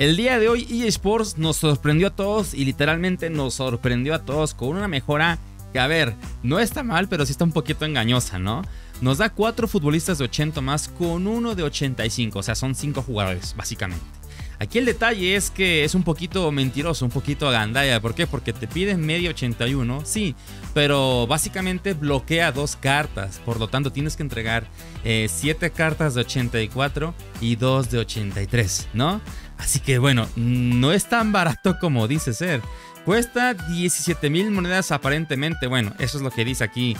El día de hoy EA Sports nos sorprendió a todos y literalmente nos sorprendió a todos con una mejora que, a ver, no está mal, pero sí está un poquito engañosa, ¿no? Nos da 4 futbolistas de 80 más con uno de 85, o sea, son 5 jugadores, básicamente. Aquí el detalle es que es un poquito mentiroso, un poquito agandalla. ¿Por qué? Porque te piden media 81, sí, pero básicamente bloquea 2 cartas. Por lo tanto, tienes que entregar 7 cartas de 84 y 2 de 83, ¿no? Así que bueno, no es tan barato como dice ser. Cuesta 17,000 monedas aparentemente. Bueno, eso es lo que dice aquí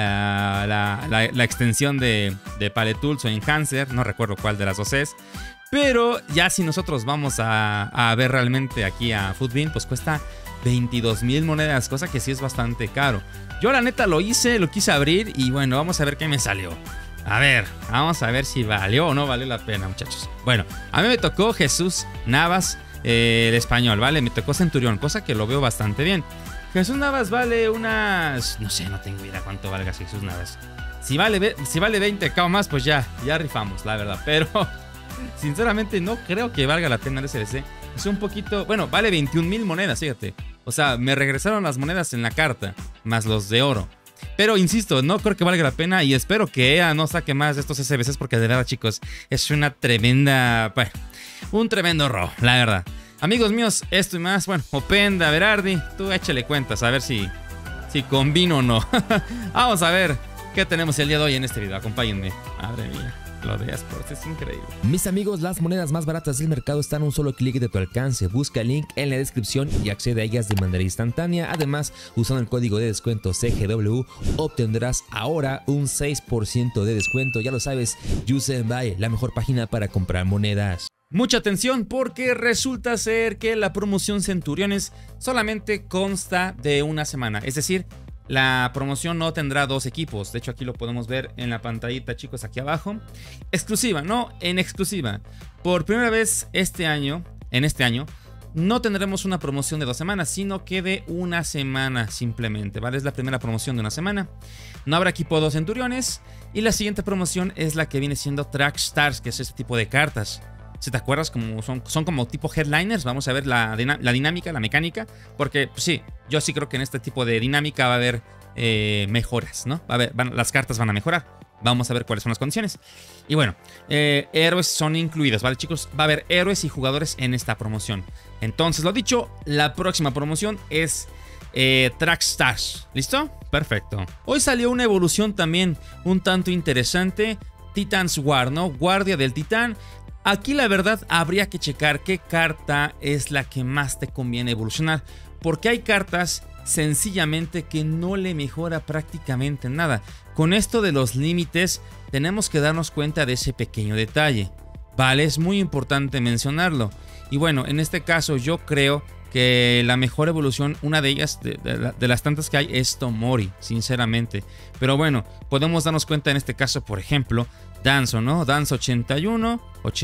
la extensión de Palette Tools o Enhancer. No recuerdo cuál de las dos es. Pero ya si nosotros vamos a ver realmente aquí a Futbin, pues cuesta 22,000 monedas, cosa que sí es bastante caro. Yo la neta lo quise abrir y bueno, vamos a ver qué me salió. A ver, vamos a ver si valió o no valió la pena, muchachos. Bueno, a mí me tocó Jesús Navas, el español, ¿vale? Me tocó Centurión, cosa que lo veo bastante bien. Jesús Navas vale unas... no sé, no tengo idea cuánto valga Jesús Navas. Si vale 20k o más, pues ya rifamos, la verdad. Pero sinceramente no creo que valga la pena el SBC. Es un poquito... bueno, vale 21,000 monedas, fíjate. O sea, me regresaron las monedas en la carta, más los de oro. Pero insisto, no creo que valga la pena y espero que EA no saque más de estos SBCs porque de verdad, chicos, es una tremenda... bueno, un tremendo robo, la verdad. Amigos míos, esto y más, bueno, Openda, Berardi, tú échale cuentas a ver si combino o no. Vamos a ver qué tenemos el día de hoy en este video, acompáñenme. Madre mía, lo de eSports es increíble. Mis amigos, las monedas más baratas del mercado están a un solo clic de tu alcance. Busca el link en la descripción y accede a ellas de manera instantánea. Además, usando el código de descuento CGW, obtendrás ahora un 6% de descuento. Ya lo sabes, Use and Buy, la mejor página para comprar monedas. Mucha atención porque resulta ser que la promoción Centuriones solamente consta de una semana. Es decir, la promoción no tendrá 2 equipos. De hecho, aquí lo podemos ver en la pantallita, chicos, aquí abajo. Exclusiva, ¿no? En exclusiva. Por primera vez en este año, no tendremos una promoción de 2 semanas, sino que de una semana simplemente, ¿vale? Es la primera promoción de una semana. No habrá equipo 2 Centuriones. Y la siguiente promoción es la que viene siendo Track Stars, que es este tipo de cartas. Si te acuerdas, como son como tipo headliners. Vamos a ver la dinámica, la mecánica. Porque pues sí, yo sí creo que en este tipo de dinámica va a haber mejoras, ¿no? Las cartas van a mejorar. Vamos a ver cuáles son las condiciones. Y bueno, héroes son incluidos, ¿vale, chicos? Va a haber héroes y jugadores en esta promoción. Entonces, lo dicho, la próxima promoción es Track Stars. ¿Listo? Perfecto. Hoy salió una evolución también un tanto interesante. Titan's War, ¿no? Guardia del Titán. Aquí la verdad habría que checar qué carta es la que más te conviene evolucionar, porque hay cartas sencillamente que no le mejora prácticamente nada. Con esto de los límites tenemos que darnos cuenta de ese pequeño detalle, ¿vale? Es muy importante mencionarlo. Y bueno, en este caso yo creo que la mejor evolución, una de ellas, de las tantas que hay, es Tomori, sinceramente. Pero bueno, podemos darnos cuenta en este caso, por ejemplo, Danzo, ¿no? Danzo 81,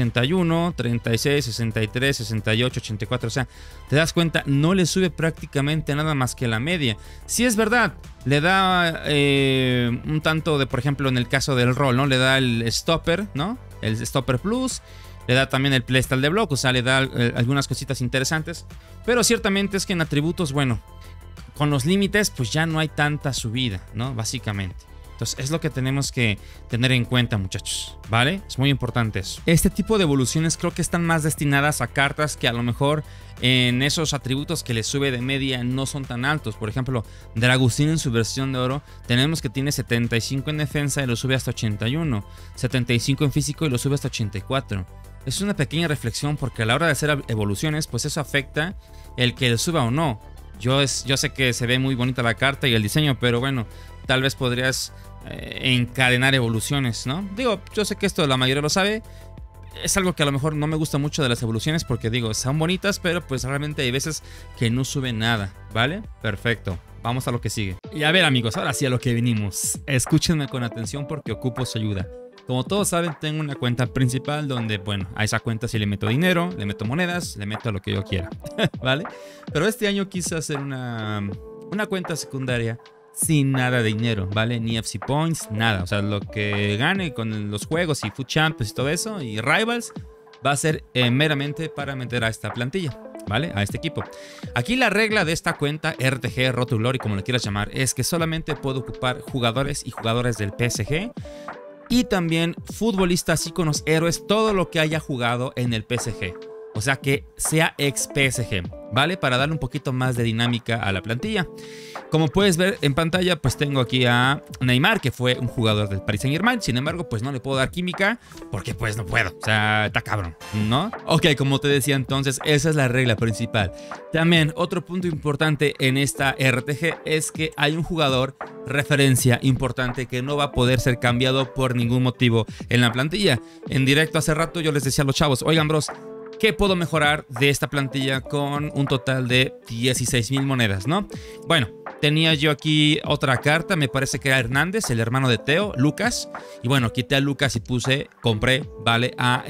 81, 36, 63, 68, 84. O sea, te das cuenta, no le sube prácticamente nada más que la media. Sí es verdad, le da un tanto de, por ejemplo, en el caso del rol, ¿no? Le da el Stopper, ¿no? El Stopper Plus. Le da también el Playstyle de Block, o sea, le da algunas cositas interesantes. Pero ciertamente es que en atributos, bueno, con los límites, pues ya no hay tanta subida, ¿no? Básicamente. Entonces es lo que tenemos que tener en cuenta, muchachos, ¿vale? Es muy importante eso. Este tipo de evoluciones creo que están más destinadas a cartas que a lo mejor en esos atributos que le sube de media no son tan altos. Por ejemplo, Dragustín en su versión de oro tenemos que tiene 75 en defensa y lo sube hasta 81, 75 en físico y lo sube hasta 84. Es una pequeña reflexión porque a la hora de hacer evoluciones, pues eso afecta el que le suba o no. Yo sé que se ve muy bonita la carta y el diseño, pero bueno, tal vez podrías encadenar evoluciones, ¿no? Digo, yo sé que esto la mayoría lo sabe. Es algo que a lo mejor no me gusta mucho de las evoluciones porque digo, son bonitas, pero pues realmente hay veces que no sube nada, ¿vale? Perfecto. Vamos a lo que sigue. Y a ver, amigos, ahora sí a lo que venimos. Escúchenme con atención porque ocupo su ayuda. Como todos saben, tengo una cuenta principal donde, bueno, a esa cuenta sí le meto dinero, le meto monedas, le meto lo que yo quiera, ¿vale? Pero este año quise hacer una cuenta secundaria sin nada de dinero, ¿vale? Ni FC Points, nada. O sea, lo que gane con los juegos y Food Champions y todo eso, y Rivals, va a ser meramente para meter a esta plantilla, ¿vale? A este equipo. Aquí la regla de esta cuenta, RTG, Road to Glory, como le quieras llamar, es que solamente puedo ocupar jugadores y jugadores del PSG y también futbolistas, íconos, héroes, todo lo que haya jugado en el PSG. O sea, que sea ex PSG, ¿vale? Para darle un poquito más de dinámica a la plantilla. Como puedes ver en pantalla, pues tengo aquí a Neymar, que fue un jugador del Paris Saint-Germain. Sin embargo, pues no le puedo dar química porque pues no puedo. O sea, está cabrón, ¿no? Ok, como te decía entonces, esa es la regla principal. También otro punto importante en esta RTG es que hay un jugador referencia importante que no va a poder ser cambiado por ningún motivo en la plantilla. En directo hace rato yo les decía a los chavos, oigan bros, ¿qué puedo mejorar de esta plantilla con un total de 16,000 monedas, ¿no? Bueno, tenía yo aquí otra carta, me parece que era Hernández, el hermano de Teo, Lucas. Y bueno, quité a Lucas y compré, ¿vale? A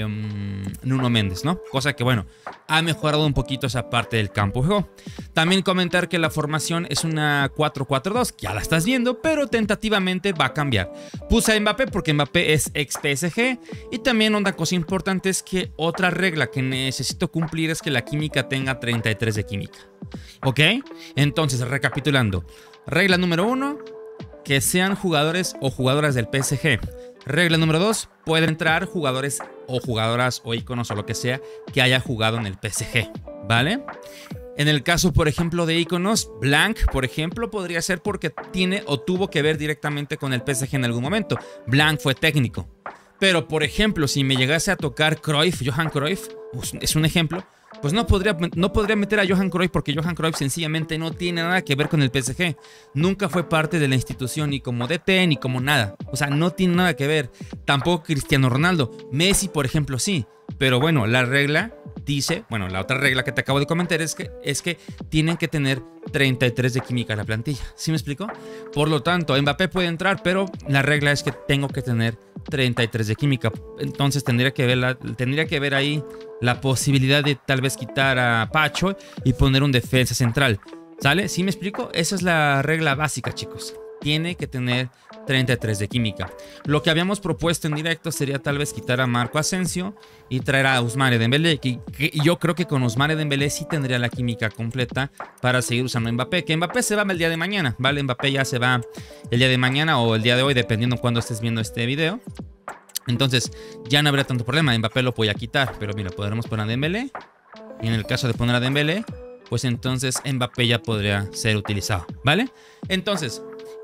Nuno Méndez, ¿no? Cosa que, bueno, ha mejorado un poquito esa parte del campo de juego. También comentar que la formación es una 4-4-2, ya la estás viendo, pero tentativamente va a cambiar. Puse a Mbappé porque Mbappé es ex PSG. Y también una cosa importante es que otra regla que necesito cumplir es que la química tenga 33 de química. ¿Ok? Entonces, recapitulando. Regla número 1, que sean jugadores o jugadoras del PSG. Regla número 2, pueden entrar jugadores o jugadoras o íconos o lo que sea que haya jugado en el PSG, ¿vale? En el caso, por ejemplo, de íconos, Blanc, por ejemplo, podría ser porque tiene o tuvo que ver directamente con el PSG en algún momento. Blanc fue técnico. Pero, por ejemplo, si me llegase a tocar Cruyff, Johan Cruyff, es un ejemplo, pues no podría meter a Johan Cruyff porque Johan Cruyff sencillamente no tiene nada que ver con el PSG. Nunca fue parte de la institución ni como DT ni como nada. O sea, no tiene nada que ver. Tampoco Cristiano Ronaldo. Messi, por ejemplo, sí. Pero bueno, la regla dice, bueno, la otra regla que te acabo de comentar es que tienen que tener 33 de química en la plantilla. ¿Sí me explico? Por lo tanto, Mbappé puede entrar, pero la regla es que tengo que tener 33 de química. Entonces tendría que ver ahí la posibilidad de tal vez quitar a Pacho y poner un defensa central. ¿Sale? ¿Sí me explico? Esa es la regla básica, chicos. Tiene que tener 33 de química. Lo que habíamos propuesto en directo sería tal vez quitar a Marco Asensio y traer a Ousmane Dembélé. Que yo creo que con Ousmane Dembélé sí tendría la química completa para seguir usando a Mbappé. Que Mbappé se va el día de mañana, ¿vale? Mbappé ya se va el día de mañana o el día de hoy, dependiendo cuando estés viendo este video. Entonces ya no habrá tanto problema. Mbappé lo voy a quitar, pero mira, podremos poner a Dembélé. Y en el caso de poner a Dembélé, pues entonces Mbappé ya podría ser utilizado, ¿vale? Entonces,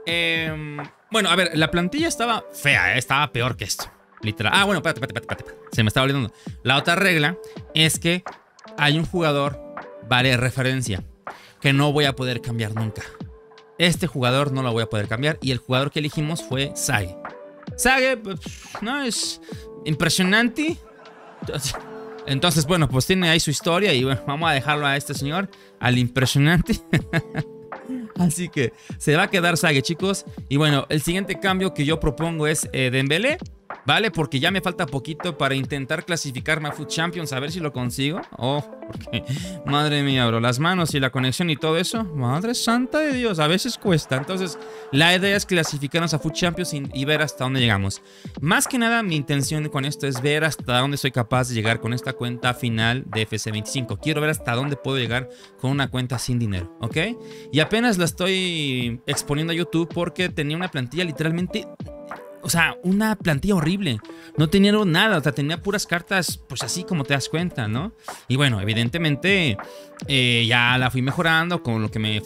bueno, a ver, la plantilla estaba fea, estaba peor que esto, literal. Ah, bueno, espérate, se me estaba olvidando. La otra regla es que hay un jugador, vale, referencia, que no voy a poder cambiar nunca. Este jugador no lo voy a poder cambiar y el jugador que elegimos fue Sague. Sague, pues, no es impresionante. Entonces, bueno, pues tiene ahí su historia y bueno, vamos a dejarlo a este señor, al impresionante. Así que se va a quedar Sague, chicos. Y bueno, el siguiente cambio que yo propongo es Dembélé, ¿vale? Porque ya me falta poquito para intentar clasificarme a Foot Champions, a ver si lo consigo. Oh, porque madre mía, bro, las manos y la conexión y todo eso, madre santa de Dios, a veces cuesta. Entonces, la idea es clasificarnos a Foot Champions y ver hasta dónde llegamos. Más que nada, mi intención con esto es ver hasta dónde soy capaz de llegar con esta cuenta final de FC25. Quiero ver hasta dónde puedo llegar con una cuenta sin dinero, ¿ok? Y apenas la estoy exponiendo a YouTube porque tenía una plantilla literalmente... O sea, una plantilla horrible. No tenía nada, o sea, tenía puras cartas, pues así como te das cuenta, ¿no? Y bueno, evidentemente ya la fui mejorando con lo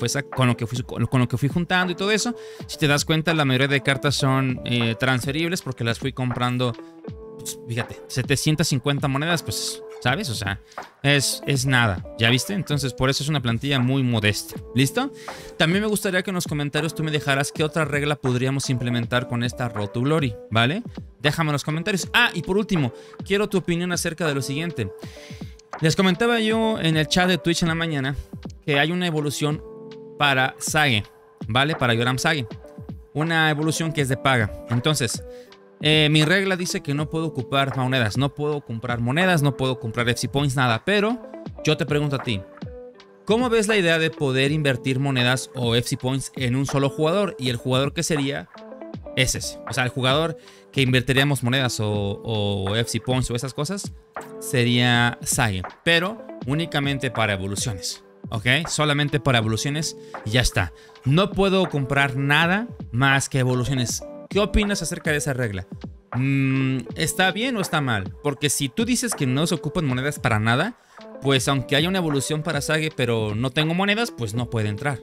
que fui juntando y todo eso. Si te das cuenta, la mayoría de cartas son transferibles porque las fui comprando, pues, fíjate, 750 monedas, pues, ¿sabes? O sea, es nada, ¿ya viste? Entonces, por eso es una plantilla muy modesta. ¿Listo? También me gustaría que en los comentarios tú me dejaras qué otra regla podríamos implementar con esta Road to Glory, ¿vale? Déjame en los comentarios. Ah, y por último, quiero tu opinión acerca de lo siguiente. Les comentaba yo en el chat de Twitch en la mañana que hay una evolución para Sague, ¿vale? Para Yoram Sague. Una evolución que es de paga. Entonces... mi regla dice que no puedo ocupar monedas, no puedo comprar monedas, no puedo comprar FC Points, nada. Pero yo te pregunto a ti, ¿cómo ves la idea de poder invertir monedas o FC Points en un solo jugador? Y el jugador que sería es ese. O sea, el jugador que invertiríamos monedas o FC Points o esas cosas sería Sage, pero únicamente para evoluciones. ¿Ok? Solamente para evoluciones y ya está. No puedo comprar nada más que evoluciones. ¿Qué opinas acerca de esa regla? ¿Está bien o está mal? Porque si tú dices que no se ocupan monedas para nada, pues aunque haya una evolución para Sage, pero no tengo monedas, pues no puede entrar.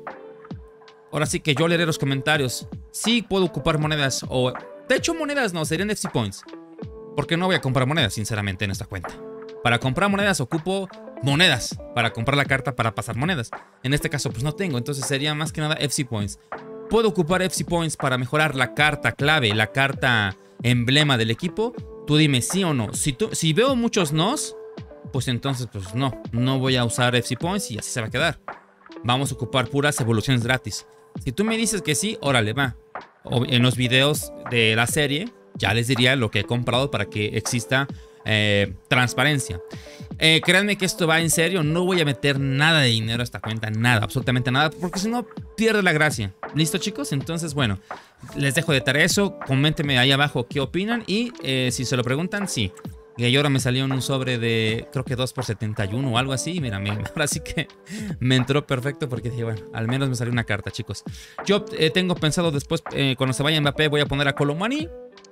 Ahora sí que yo leeré los comentarios. Sí puedo ocupar monedas o... De hecho, monedas no, serían FC Points. Porque no voy a comprar monedas, sinceramente, en esta cuenta. Para comprar monedas ocupo monedas. Para comprar la carta para pasar monedas. En este caso, pues no tengo. Entonces sería más que nada FC Points. Puedo ocupar FC Points para mejorar la carta clave, la carta emblema del equipo. Tú dime sí o no. Si veo muchos nos, pues entonces pues no voy a usar FC Points y así se va a quedar. Vamos a ocupar puras evoluciones gratis. Si tú me dices que sí, órale, va. En los videos de la serie ya les diría lo que he comprado para que exista transparencia. Créanme que esto va en serio. No voy a meter nada de dinero a esta cuenta. Nada, absolutamente nada. Porque si no, pierde la gracia. ¿Listo, chicos? Entonces, bueno, les dejo de tarea eso. Coméntenme ahí abajo qué opinan. Y si se lo preguntan, sí. Y ahora me salió en un sobre de, creo que 2 por 71 o algo así. Mira, ahora sí que me entró perfecto porque dije, bueno, al menos me salió una carta, chicos. Yo tengo pensado después, cuando se vaya Mbappé, voy a poner a Colomani.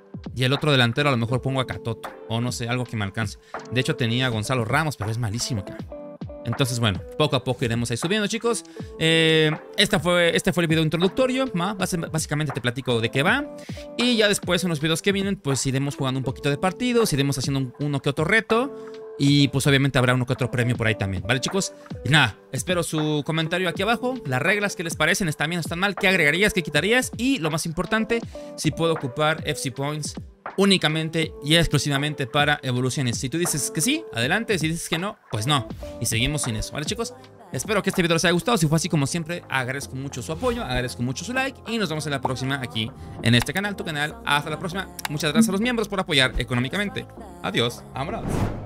Y el otro delantero a lo mejor pongo a Catoto. O no sé, algo que me alcance. De hecho tenía a Gonzalo Ramos, pero es malísimo, cara. Entonces, bueno, poco a poco iremos ahí subiendo, chicos. Este fue el video introductorio. Básicamente te platico de qué va. Y ya después, en los videos que vienen, pues iremos jugando un poquito de partidos. Iremos haciendo uno que otro reto. Y pues obviamente habrá uno que otro premio por ahí también, ¿vale, chicos? Y nada, espero su comentario aquí abajo. Las reglas, ¿qué les parecen? ¿Están bien o están mal? ¿Qué agregarías? ¿Qué quitarías? Y lo más importante, si puedo ocupar FC Points únicamente y exclusivamente para evoluciones. Si tú dices que sí, adelante. Si dices que no, pues no. Y seguimos sin eso, ¿vale, chicos? Espero que este video les haya gustado. Si fue así, como siempre, agradezco mucho su apoyo, agradezco mucho su like. Y nos vemos en la próxima aquí en este canal, tu canal. Hasta la próxima. Muchas gracias a los miembros por apoyar económicamente. Adiós, vámonos.